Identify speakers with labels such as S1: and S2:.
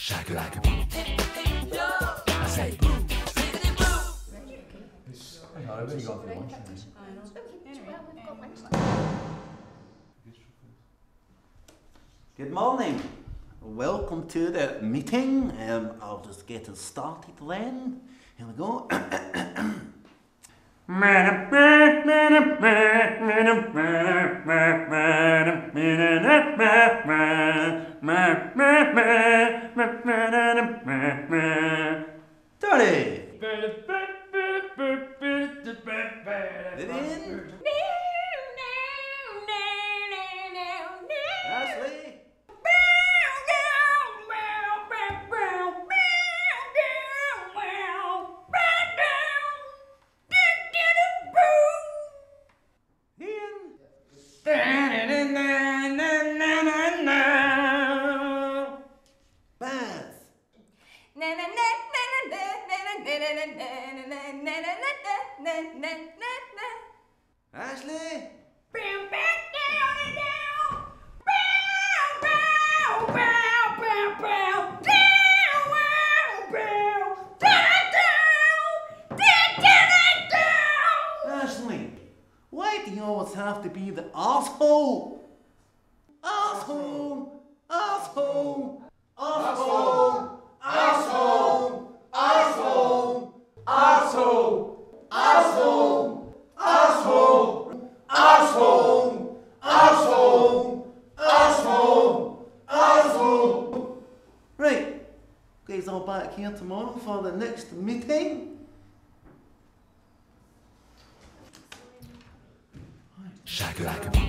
S1: Shakalaka-boo. I say boo. Ziggity boo.
S2: I really got for lunch.
S3: Good morning. Welcome to the meeting. I'll just get it started then. Here we go. Tony! Vivian? Ashley? Beth? Ashley? Ashley, why do you always have to be the asshole? Asshole! Asshole! Asshole! Asshole! Asshole! Asshole! Asshole! Asshole! Asshole! Asshole! Asshole! Asshole! Right, guys, all back here tomorrow for the next meeting.
S1: Shakalaka-boo.